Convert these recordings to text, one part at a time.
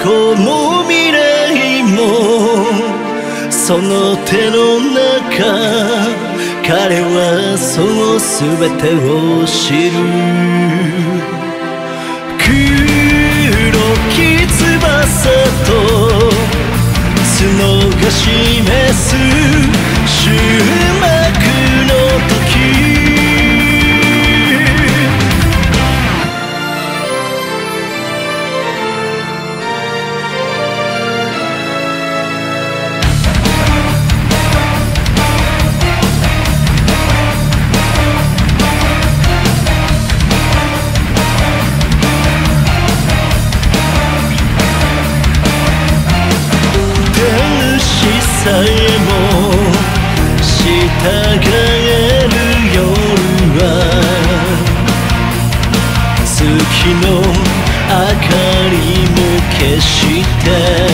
去も未来もその手の中、彼はその全てを知る。黒き翼と角が示す終幕の時、さえも従える夜は月の明かりも消して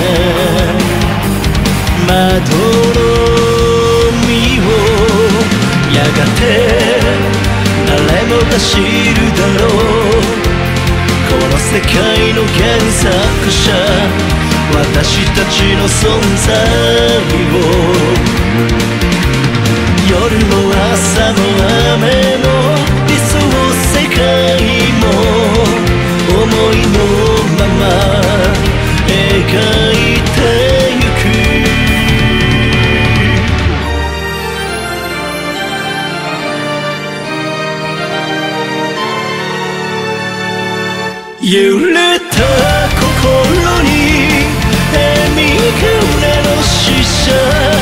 窓の海をやがて誰もが知るだろう。この世界の原作者、私たちの存在を、夜も朝も雨も理想世界も思いのまま描いてゆく。揺れた心に笑み船の死者